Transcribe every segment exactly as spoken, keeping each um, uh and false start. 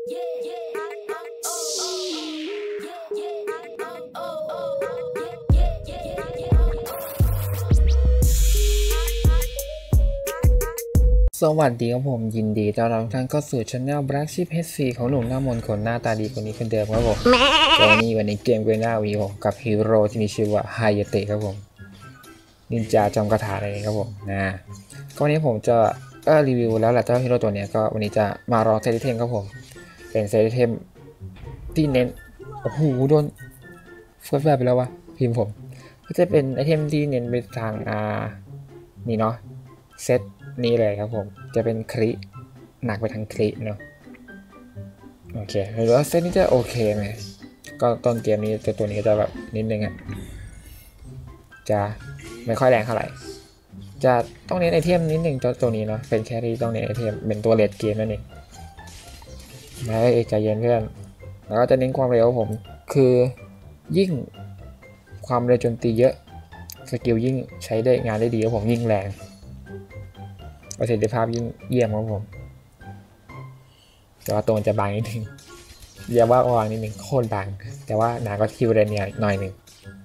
สวัสดีครับผมยินดีต้อนรับทุกท่านเข้าสู่ช่อง Black Sheep เอช ซี ของหนุ่มหน้ามนต์คนหน้าตาดีคนนี้คนเดิมครับผมวันนี้วันนี้เกมเกมหน้าวีผมกับฮีโร่ที่มีชื่อว่าไฮยาเตะครับผมนินจาจอมคาถาอะไรครับผมนะก็วันนี้ผมจะเออรีวิวแล้วแหละเจ้าฮีโร่ตัวนี้ก็วันนี้จะมาลองเซตเทมครับผมเป็นเซตเทมที่เน้นโอ้โหโดนเฟิร์สแบบไปแล้ววะพิมพ์ผมก็จะเป็นไอเทมที่เน้นไปทางอ่านี่เนาะเซตนี่เลยครับผมจะเป็นคริหนักไปทางคริเนาะโอเคหรือว่าเซตนี้จะโอเคไหมก็ต้นเกมนี้ตัวตัวนี้จะแบบนิดนึงอ่ะจะไม่ค่อยแรงเท่าไหร่จะต้องเน้นไอเทมนิดนึงตัวตัวนี้เนาะเป็นแครี่ต้องเน้นไอเทมเป็นตัวเลดเกมนั่นเองแล้วเอกใจเย็นเพื่อนแล้วก็จะเน้นความเร็วผมคือยิ่งความเร็วโจมตีเยอะสกิลยิ่งใช้ได้งานได้ดีครับผมยิ่งแรงประสิทธิภาพยิ่งเยี่ยมครับผมแต่ว่าตัวมันจะบางนิดนึงเรียกว่าวางนิดนึงโคตรบางแต่ว่าหนาก็คิวเรเนียหน่อยหนึ่ง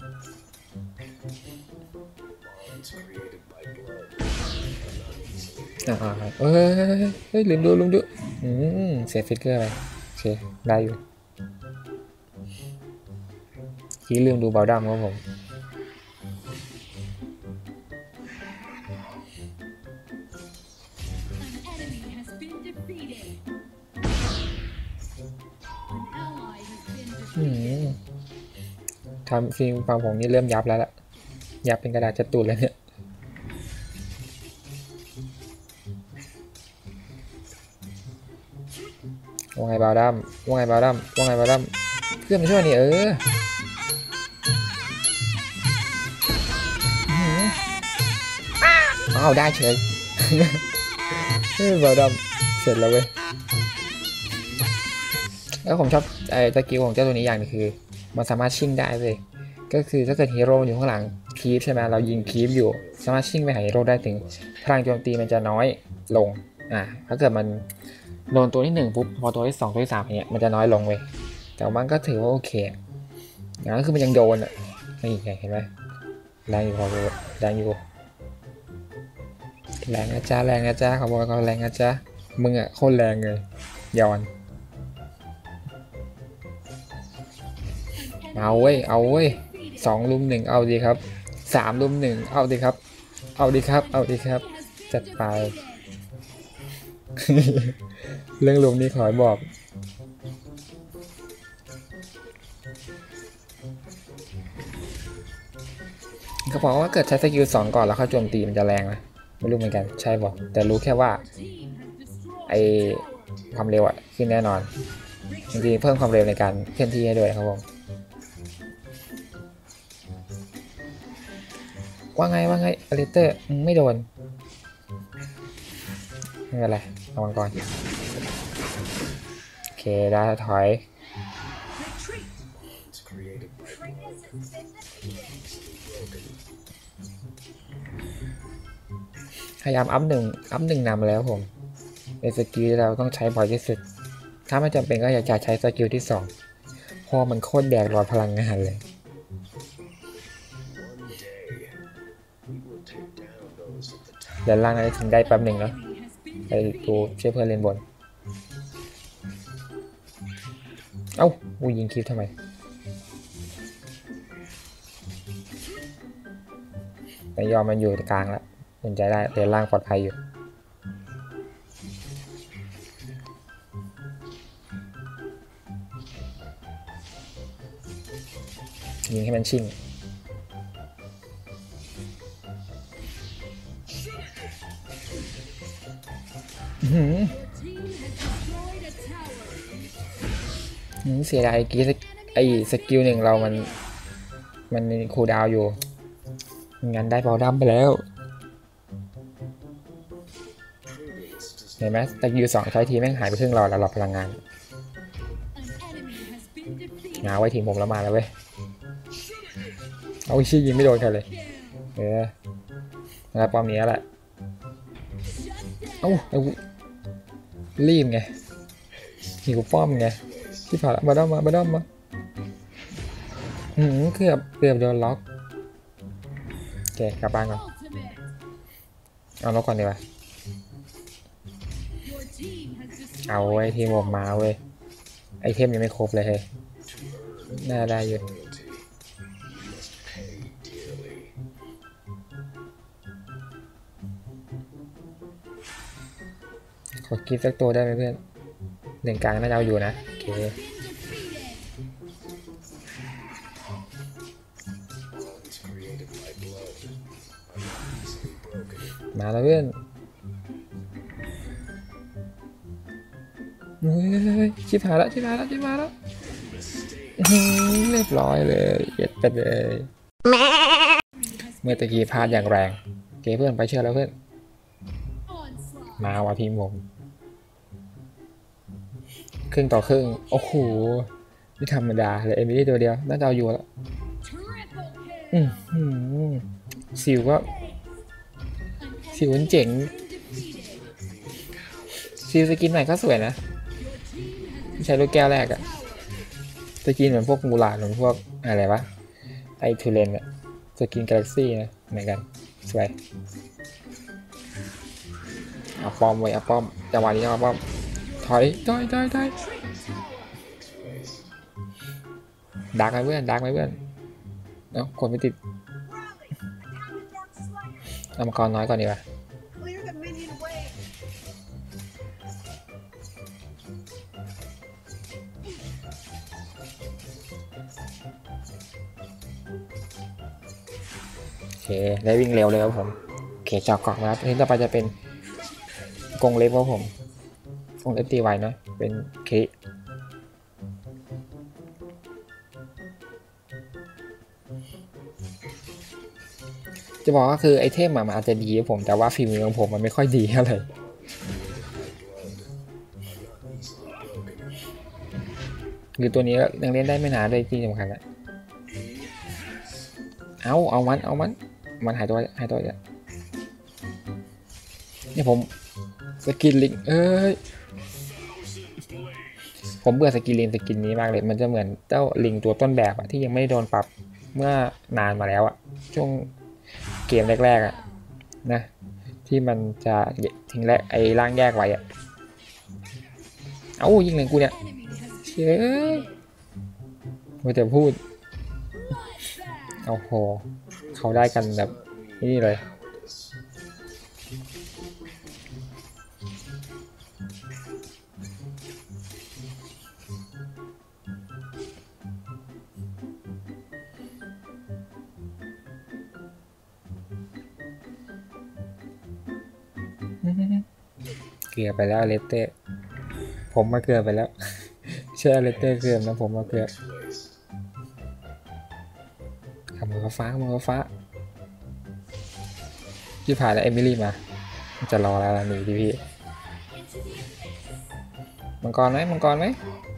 อ่าเฮ้ยเฮ้ยลืมดูลืมดูอืมเสียฟิกเกอร์ไปโอเคได้อยู่ที่ลืมดูเบลดัมครับผมทำฟิล์มฟังผมนี่เริ่มยับแล้วล่ะยับเป็นกระดาษจัตุ่นแล้วเนี่ยว่าไงบาวดัมว่าไงบาวดัมว่าไงบาวดัมเพื่อนมาช่วยนี่เอออ้าวได้เฉยเฮ้ยบาวดัมเสร็จแล้วเว้ยแล้วผมชอบไอ้สกิลของเจ้าตัวนี้อย่างนึงคือมันสามารถชิ่งได้เลยก็คือถ้าเกิดฮีโร่อยู่ข้างหลังคีฟใช่ไหมเรายิงคีฟอยู่สามารถชิ่งไปหาฮีโร่ได้ถึงพลังโจมตีมันจะน้อยลงอ่าถ้าเกิดมันโดนตัวที่หนึ่งปุ๊บพอตัวที่สองตัวที่สามเนี่ยมันจะน้อยลงเว้ยแต่มันก็ถือว่าโอเคอย่างนั้นคือมันยังโดนอ่ะนี่ไงเห็นไหมแรงอยู่พอแรงอยู่แรงนะจ๊ะแรงนะจ๊ะเขาบอกเขาแรงนะจ๊ะมึงอ่ะโคตรแรงเลยย้อนเอาเว้ยเอาเว้ยสองลุมหนึ่งเอาดีครับสามลุมหนึ่งเอาดีครับเอาดีครับเอาดีครับจัดไป เรื่องลุมนี้ขอบอกเขาบอกว่าเกิดใช้สกิลสองก่อนแล้วเข้าโจมตีมันจะแรงนะไม่รู้เหมือนกันใช่บอกแต่รู้แค่ว่าไอความเร็วอะขึ้นแน่นอนจริงๆเพิ่มความเร็วในการเคลื่อนที่ให้ด้วยครับผมว่าไงว่าไงอลิเตอร์ไม่โดนไม่เป็นไรระวังก่อนโอเคได้ถอยพยายามอัพหนึ่งอัพหนึ่งนำแล้วผมเป็นสกิลเราต้องใช้บ่อยที่สุดถ้าไม่จำเป็นก็อยากจะใช้สกิลที่สองเพราะมันโคตรแดกรอพลังงานเลยเดี๋ยวล่างนั้นถึงได้แป๊บหนึ่งแล้วไปดูช่วยเพื่อนเล่นบนเอ้าวูยิงคลิปทำไมแต่ยอมมันอยู่กลางแล้วสนใจได้เล่นล่างปลอดภัยอยู่ยิงให้มันชิ่งเสียดายไอ้กี้ไอ้สกิลหนึ่งเรามันมันมีคูลดาวน์อยู่งั้นได้บอลดัมไปแล้วเห็นไหมสกิลสองใช้ทีแม่งหายไปครึ่งหลอดแล้วหลอดพลังงานงาไว้ทีมผมแล้วมาแล้วเว้ยเอาชี้ยิงไม่โดนใครเลยเออแล้วป้อมนี้แหละเอ้ารีบไงหิวป้อมไงที่ผ่านมาด้อมมามาด้อมมาอืมเกือบเกือบโดนล็อกโอเคกลับบ้านก่อนเอาล็อกก่อนดีกว่าเอาไว้ทีมผมมาเว้ยไอเทมยังไม่ครบเลยเฮ้ยน่าได้อยู่ขอกินสักตัวได้ไหมเพื่อนหนึ่งกลางน่าจะเอาอยู่นะโอเคมาแล้วเพื่อนเฮ้ยชิบหายแล้วชิบหายแล้วชิบหายแล้วเรียบร้อยเลยเย็ดไปเลยเมื่อตะกี้พลาดอย่างแรงเก๋เพื่อนไปเชื่อแล้วเพื่อนมาว่ะทีมผมครึ่งต่อครึ่งโอ้โหไม่ธรรมดาเลยเอมิลี่ตัวเดียวน่าจะเอาอยู่แล้วอืมอืมสิวก็สิวเจ๋งสิวสกินใหม่ก็สวยนะไม่ใช่ลูกแก้วแรกอะสกินเหมือนพวกมูลาดเหมือนพวกอะไรวะไอทูเลนอะสกินกาแล็กซี่นะเหมือนกันสวยเอาป้อมไว้เอาป้อมจังหวะนี้เอาป้อมถอยถอยถอยถอยดักไหมเพื่อนดักไหมเพื่อนเอ้ากดไม่ติดเอามังกรน้อยก่อนดีกว่าโอเคได้วิ่งเร็วเลยครับผมโอเคจอกกอกนะครับทีนี้ต่อไปจะเป็นกงเล็บครับผมกงเล็บตีไวนะเป็นเคจะบอกก็คือไอเทมมันอาจจะดีครับผมแต่ว่าฝีมือของผมมันไม่ค่อยดีเท่าไหร่คือตัวนี้ยังเล่นได้ไม่นานเลยที่สำคัญอะเอาเอามันเอามันมันหายตัวหายตัวเนี่ยนี่ผมสกินลิงเอ้ยผมเบื่อสกินลิงสกินนี้มากเลยมันจะเหมือนเจ้าลิงตัวต้นแบบอะที่ยังไม่ได้โดนปรับเมื่อนานมาแล้วอะช่วงเกมแรกๆอะนะที่มันจะทิ้งแรกไอ้ร่างแยกไว้อะเอ้ายิงเลยกูเนี่ยเชื่อไม่แต่พูดโอ้โหเขาได้กันแบบนี่เลยเกลือไปแล้วเลเต้ผมมาเกลือไปแล้วเชื่อเลเต้เกลือนะผมมาเกลือขมือฟ้ามือฟ้าที่ผ่านแล้วเอมิลี่มาจะรอแล้วหนีดิพี่มังกรไหมมังกรไหม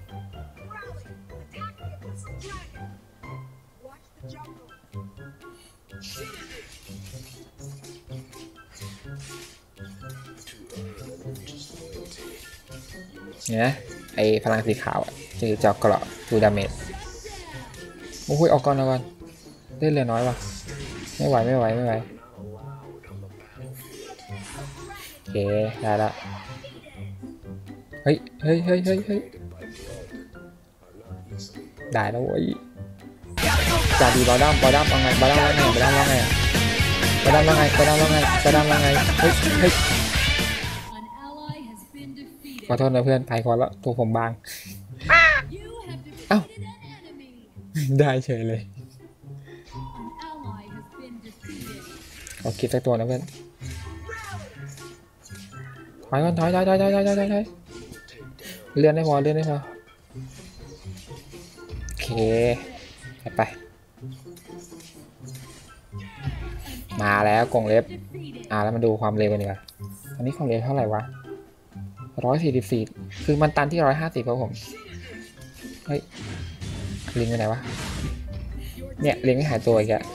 เนี่ยไอพลังสีขาวอ่ะคือจอกเกราะดูดาเมจโอ้ยออกก่อนออกก่อนเล่นเหลือน้อยวะไม่ไหวไม่ไหวไม่ไหวโอเคได้ละเฮ้ยเฮ้ยเฮ้ยเฮ้ยเฮ้ยได้แล้วเว้ยจ่าดีบอลดัมบอลดัมเอาไงบอลดัมว่าไงบอลดัมว่าไงบอลดัมว่าไงบอลดัมว่าไงบอลดัมว่าไงเฮ้ยเฮ้ยขอโทษนะเพื่อนถ่ายก่อนแล้วตัวผมบางเอ้าได้เฉยเลยขอคิดสักตัวนะเพื่อนถอยก่อนถอยถอยถอยถอยถอยถอยถอยเลื่อนได้พอเลื่อนได้พอโอเคไปมาแล้วกรงเล็บอ่าแล้วมาดูความเร็วกันดีกว่าอันนี้ความเร็วเท่าไหร่วะร้อยสี่สิบสี่คือมันตันที่ร้อยห้าสิบครับผมเฮ้ยลิงไปไหนวะเนี่ยลิงไม่หายตัวอีกอะ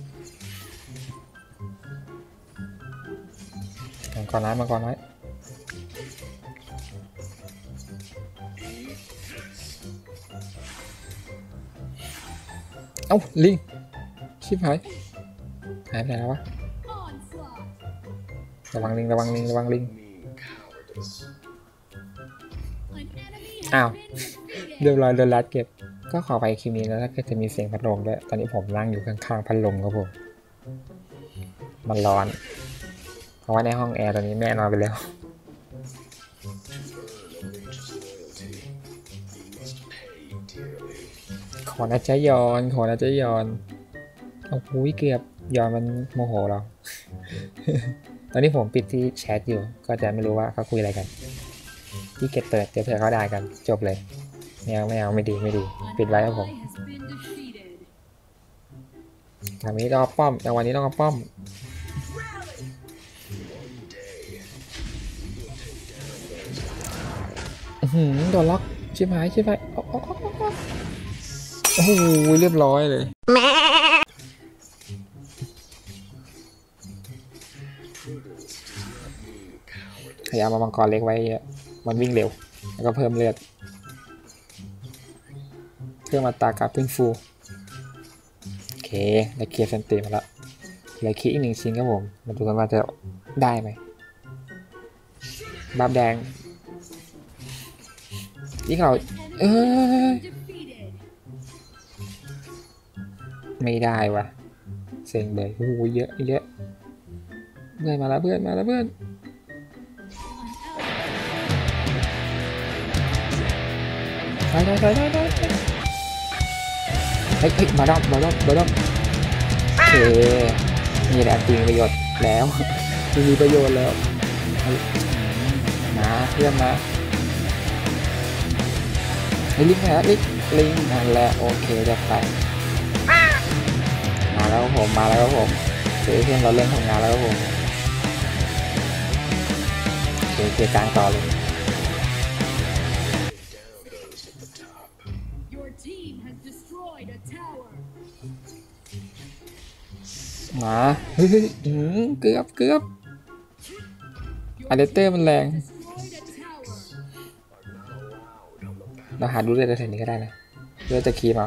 มังกรน้อยมังกรน้อยเอ้าลิงชิบหายหายไปไหนแล้ววะระวังลิงระวังลิงระวังลิงอ้าวเรียบร้อยโดนรัดเก็บก็ขอไปคลิปนี้แล้วถ้าเกิดจะมีเสียงพัดลมด้วยตอนนี้ผมนั่งอยู่ข้างๆพัดลมครับผมมันร้อนเพราะว่าในห้องแอร์ตอนนี้แม่นอนไปแล้วขอนะจ๊ะยอนขอนะจ๊ะยอนโอ้โหเกือบยอนมันโมโหเรา ตอนนี้ผมปิดที่แชทอยู่ก็จะไม่รู้ว่าเขาคุยอะไรกันที่เก็บเปิดเดี๋ยวเผื่อเขาด่ากันจบเลยไม่เอาไม่เอาไม่ดีไม่ดีปิดไว้ครับผมทำนี้ต้องป้อมแต่วันนี้ต้องป้อมหืมโดนล็อกชิบหายชิบหายโอ้โหเรียบร้อยเลยพยายามมามังกรเล็กไว้มันวิ่งเร็วแล้วก็เพิ่มเลือดเพื่อมาตากาพึ่งฟูโอเคได้เคลียร์เซนติมาแล้วเหลือคีอีกหนึ่งชิ้นครับผมมาดูกันว่าจะได้ไหมบาบแดงที่เขาเออไม่ได้วะเซ็งเลยโอ้โหเยอะเยอะเพื่อนมาแล้วเพื่อนมาแล้วเพื่อนได้ได้ได้ได้ได้เฮ้ยเฮ้ยมาดอมมาดอมมาดอมโอเคนี่แหละจริงประโยชน์แล้วมีประโยชน์แล้วมาเพื่อนมาไอ้ลิงแหละลิงลิงนั่นแหละโอเคจะไปมาแล้วผมมาแล้วผมเพื่อนเราเริ่มทำงานแล้วผมโอเคเกียร์กลางต่อเลยมาเฮ้ยเกือบเกือบอะเดเตอร์มันแรงเราหาดูเรื่อยๆแถวนี้ก็ได้นะเรื่อยจะคีบเอา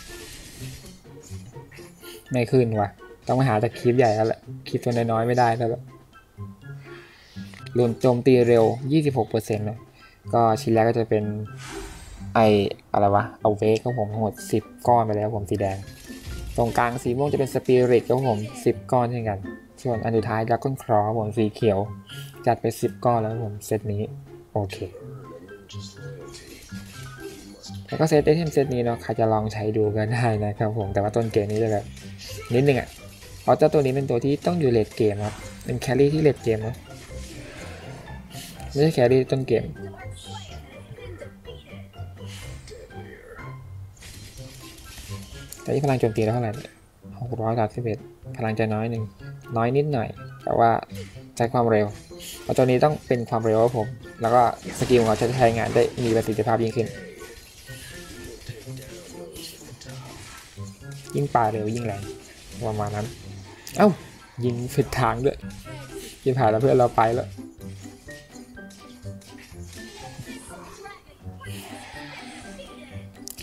ไม่ขึ้นว่ะต้องมาหาตะคีบใหญ่แล้วแหละคีบตัวน้อยๆไม่ได้แล้วลุนโจมตีเร็ว ยี่สิบหกเปอร์เซ็นต์ นะก็ชิ้นแรกก็จะเป็นไออะไรวะเอาเวกของผมทั้งหมดสิบก้อนไปแล้วผมสีแดงตรงกลางสีม่วงจะเป็นสปิริตของผมสิบก้อนเช่นกันส่วนอันสุดท้ายดราก้อนคลอผมสีเขียวจัดไปสิบก้อนแล้วผมเซตนี้โอเคแล้วก็เซตไอเทมเซตนี้เนาะใครจะลองใช้ดูก็ได้นะครับผมแต่ว่าต้นเกมนี้จะแบบนิดนึงอ่ะเพราะเจ้าตัวนี้เป็นตัวที่ต้องอยู่เลทเกมครับเป็นแครี่ที่เลทเกมนะไม่ใช่แครี่ต้นเกมแต่ที่พลังโจมตีแล้วเท่าไหร่หกร้อยสามสิบเอ็ดพลังจะน้อยหนึ่งน้อยนิดหน่อยแต่ว่าใช้ความเร็วเพราะตัวนี้ต้องเป็นความเร็วครับผมแล้วก็สกิลของเขาจะใช้งานได้มีประสิทธิภาพยิ่งขึ้นยิ่งป่าเร็วยิ่งแรงประมาณนั้นเอ้ายิงผิดทางด้วยยิงผ่านแล้วเพื่อนเราไปแล้วโอเค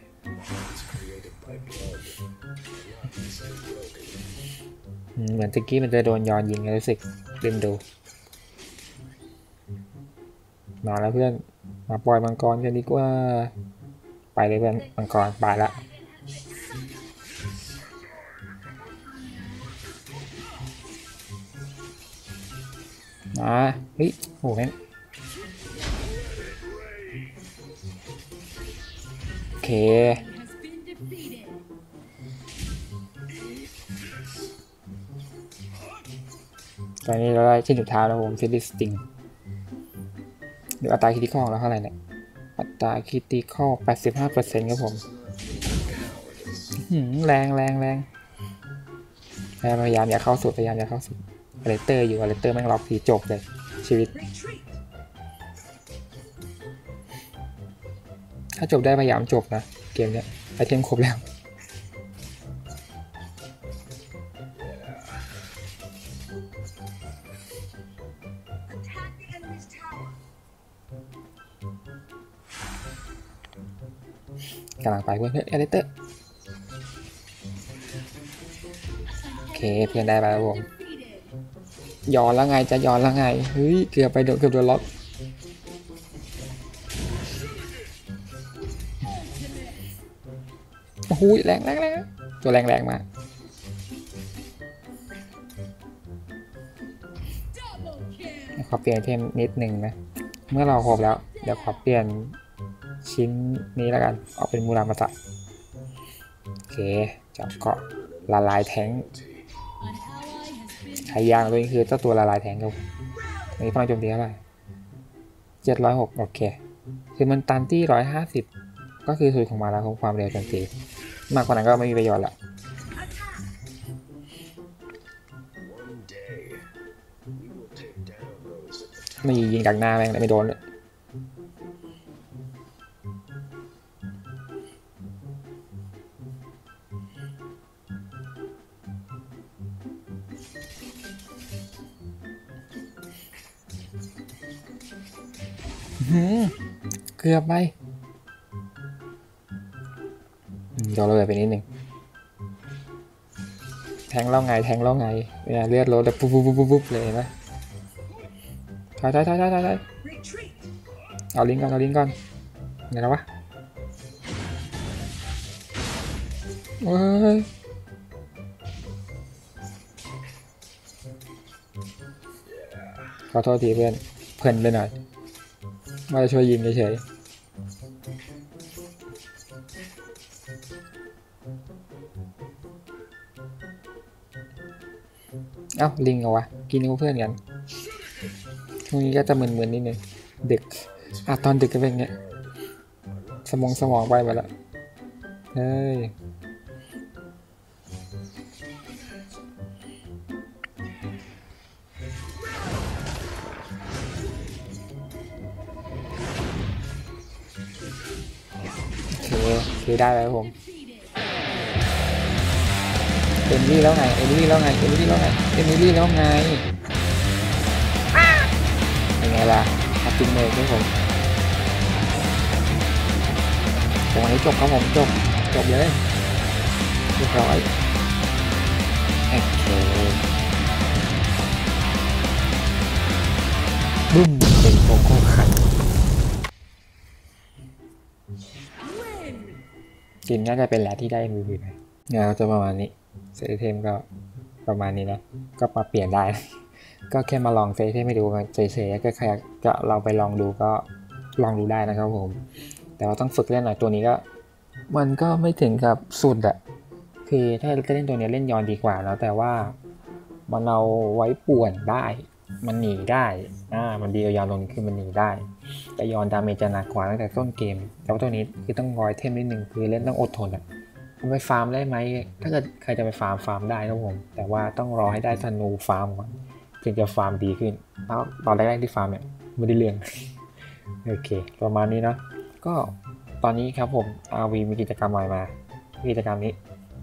เหมือนตะกี้มันจะโดนย้อนยิงรู้สึกลืมดูมาแล้วเพื่อนมาปล่อยมังกรกันดีกว่าไปเลยเพื่อนมังกรไปละมาเฮ้ยโหแม่งโอเคตอนนี้เราได้ชิ้นสุดท้ายแล้วผมฟิลิสติงดูอัตราคิติคอลแล้วเท่าไหร่เนี่ยอัตราคิติคอล แปดสิบห้าเปอร์เซ็นต์ ครับผมแรงแรงแรงพยายามอย่าเข้าสุดพยายามอย่าเข้าสุดอเลเตอร์อยู่อเลเตอร์แม่งล็อกทีจบเลยชีวิตถ้าจบได้พยายามจบนะเกมเนี้ยไอเทมครบแล้วกำลังไปเพื่อนเพื่อนอเลเตอร์เพื่อนได้ไปครับผมย้อนแล้วไงจะย้อนแล้วไงเฮ้ยเกือบไปโดนเกือบโดนล็อกโอ้โหแรงแรงแรงตัวแรงแรงมากขอเปลี่ยนเทมนิดหนึ่งนะเมื่อเราครบแล้วเดี๋ยวขอเปลี่ยนชิ้นนี้แล้วกันเอาเป็นมูรามาตะโอเคจับเกาะละลายแทงใช้ยางตัวนี้คือเจ้าตัวละลายแทงครับอันนี้พลังโจมตีเท่าไหร่เจ็ดร้อยหกโอเคคือมันตันที่ร้อยห้าสิบก็คือสูตรของมาแล้วของความเร็วโจมตีมากกว่านั้นก็ไม่มีประโยชน์ละไม่ยิงดักหน้าแม่งไม่โดนเลยเกือบไปโดนเลยไปนิดหนึ่งแทงเล่าไงแทงเล่าไงเนี่ยเลือดลดแบบปุ๊บปุ๊บปุ๊บปุ๊บเลยนะถอยถอยถอยถอยถอยเอาลิงก่อนเอาลิงก่อนไงแล้ววะเฮ้ยขอโทษทีเพื่อนเพื่อนไปหน่อยว่าจะช่วยยิงเฉยเอ้าลิงเหรอวะกินกับเพื่อนกันช่วงนี้ก็จะมึนๆนิดนึงดึกอ่ะตอนดึกก็เป็นเงี้ยสมองสมองไปหมดละเฮ้ยคือได้แล้วผมเอมิลี่แล้วไงเอมิลี่แล้วไงเอมิลี่แล้วไงเอมิลี่แล้วไงเป็นไงล่ะอัพติเมทครับผมตรงนี้จบครับผมจบจบเลยเรียบร้อยโอเคบึ้มเป็นโกโก้ขันจินน่าจะเป็นแหละที่ได้มือไปงานจะประมาณนี้เซตเทมก็ประมาณนี้นะก็ปรับเปลี่ยนได้ก็แค่มาลองเซตเทมให้ดูกันเฉยๆก็ใครจะเราไปลองดูก็ลองดูได้นะครับผมแต่ว่าต้องฝึกเล่นหน่อยตัวนี้ก็มันก็ไม่ถึงกับสุดอะคือถ้าจะเล่นตัวนี้เล่นยอนดีกว่าแล้วแต่ว่ามันเอาไว้ป่วนได้มันหนีได้อ่ามันดีกว่ายอนตรงนี้คือมันหนีได้แต่ยอนดาเมจจะหนักกว่าตั้งแต่ต้นเกมแต่ว่าตัวนี้คือต้องรอยเทมนิดนึงคือเล่นต้องอดทนอะไปฟาร์มได้ไหมถ้าเกิดใครจะไปฟาร์มฟาร์มได้นะผมแต่ว่าต้องรอให้ได้ธนูฟาร์มก่อนถึงจะฟาร์มดีขึ้นแล้วตอนแรกๆที่ฟาร์มเนี่ยไม่ได้เรื่องโอเคประมาณนี้นะก็ตอนนี้ครับผม อาร์ วี มีกิจกรรมใหม่มากิจกรรมนี้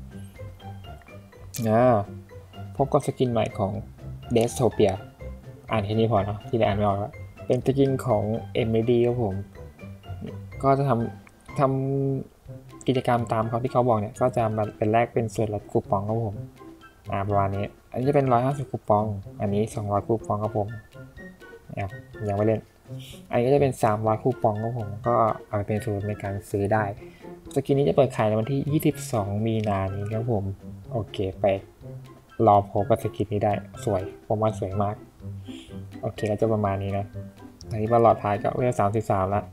นะพบกับสกินใหม่ของ Destopia อ่านแค่นี้พอเนาะที่ได้อ่านไม่ออกแล้วเป็นสกินของ เอ็ม เอ ดี ครับผมก็จะทำทำกิจกรรมตามเขาที่เขาบอกเนี่ยก็จะมาเป็นแรกเป็นส่วนลดคูปองครับผมอ่าประมาณนี้อันนี้จะเป็นหนึ่งร้อยห้าสิบคูปองอันนี้สองร้อยคูปองครับผมเนี่ยยังไม่เล่นอันนี้ก็จะเป็นสามร้อยคูปองครับผมก็เอาไปเป็นส่วนในการซื้อได้สกินนี้จะเปิดขายในวันที่ยี่สิบสองมีนาคมนี้ครับผมโอเคไปรอพบกับสกินนี้ได้สวยผมว่าสวยมากโอเคก็จะประมาณนี้นะอันนี้มาหลอดท้ายก็เวลสามสิบสามแล้ว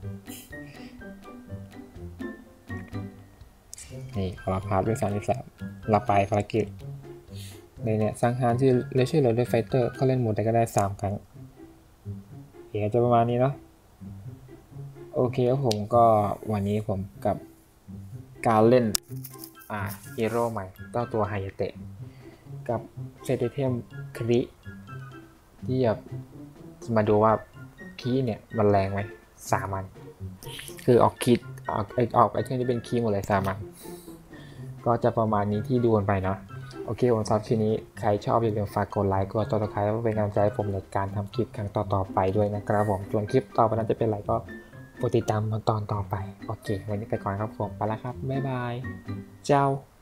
นี่ขอรับพาร์ทด้วยสามสิบสามรับไปภารกิจในเนี่ยสังหารที่เลเชอร์โรดด้วยไฟเตอร์ก็เล่นโหมดใดก็ได้สามครั้งเดี๋ยวจะประมาณนี้เนาะโอเคครับผมก็วันนี้ผมกับการเล่นอ่าฮีโร่ใหม่เจ้าตัวไฮยาเตะกับเซตเทมคริที่แบบมาดูว่าคีย์เนี่ยมันแรงไหมสามันคือออกคิดออกไอออกไอเทมที่เป็นคีย์หมดเลยสามันก็จะประมาณนี้ที่ดูกันไปเนาะโอเคผมชอบคลิปนี้ใครชอบอย่าลืมฝากกดไลค์กดติดตามแล้วเป็นกำลังใจให้ผมในการทำคลิปครั้งต่อๆไปด้วยนะครับผมส่วนคลิปต่อไปนั้นจะเป็นอะไรก็โปรดติดตามตอนต่อไปโอเควันนี้ไปก่อนครับผมไปแล้วครับบ๊ายบายเจ้า